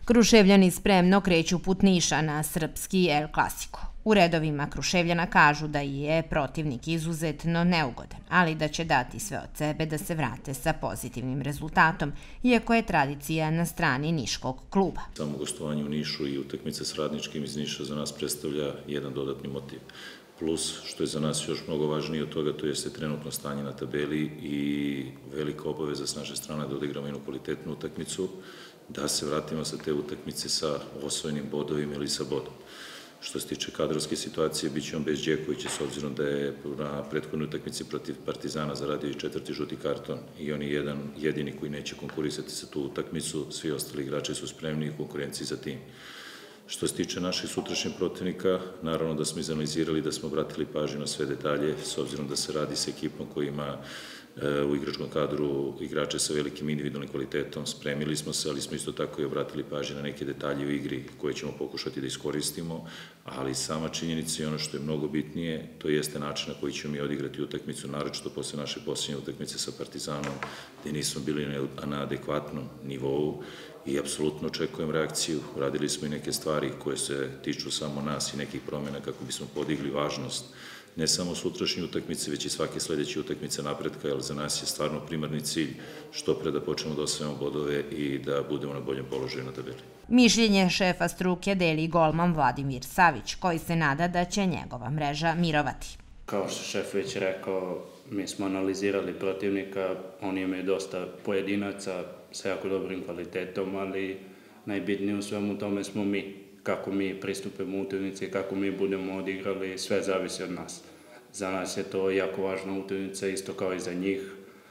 Kruševljani spremno kreću put Niša na srpski El Clasico. U redovima Kruševljana kažu da je protivnik izuzetno neugodan, ali da će dati sve od sebe da se vrate sa pozitivnim rezultatom, iako je tradicija na strani niškog kluba. Samo gostovanje u Nišu i utakmica s Radničkim iz Niša za nas predstavlja jedan dodatni motiv. Plus, što je za nas još mnogo važnije od toga, to jeste trenutno stanje na tabeli i velika obaveza s naše strane da odigramo jednu kvalitetnu utakmicu, da se vratimo sa te utakmice sa osvojenim bodovima ili sa bodom. Što se tiče kadrovske situacije, bit će on bez Đekovića, s obzirom da je na prethodnoj utakmici protiv Partizana zaradio i 4. žuti karton i on je jedini koji neće konkurisati sa tu utakmicu, svi ostali igrači su spremni u konkurenciji za tim. Što se tiče naših sutrašnjih protivnika, naravno da smo izanalizirali, da smo obratili pažnju na sve detalje, s obzirom da se radi sa ekipom koja ima u igračkom kadru igrače sa velikim individualnim kvalitetom. Spremili smo se, ali smo isto tako i obratili pažnju na neke detalje u igri koje ćemo pokušati da iskoristimo, ali sama činjenica i ono što je mnogo bitnije, to jeste način na koji ćemo mi odigrati utakmicu, naročito posle naše posljednje utakmice sa Partizanom, gde nismo bili na adekvatnom nivou i apsolutno očekujem reakciju. Radili smo i neke stvari koje se tiču samo nas i nekih promjena kako bismo podigli važnost ne samo sutrašnje utakmice, već i svake sledeće utakmice napretka, jer za nas je stvarno primarni cilj što pre da počnemo da osvajamo bodove i da budemo na boljem položaju na tabeli. Mišljenje šefa struke deli golman Vladimir Savić, koji se nada da će njegova mreža mirovati. Kao što šef već rekao, mi smo analizirali protivnika, oni imaju dosta pojedinaca sa jako dobrim kvalitetom, ali najbitnije u svemu tome smo mi. Kako mi pristupimo utakmici, kako mi budemo odigrali, sve zavisi od nas. Za nas je to jako važna utakmica, isto kao i za njih.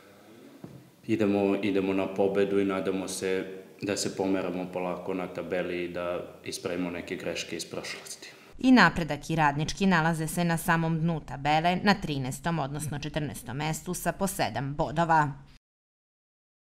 Idemo na pobedu i nadamo se da se pomeramo polako na tabeli i da ispravimo neke greške iz prošlosti. I Napredak i Radnički nalaze se na samom dnu tabele na 13. odnosno 14. mestu sa po 7 bodova.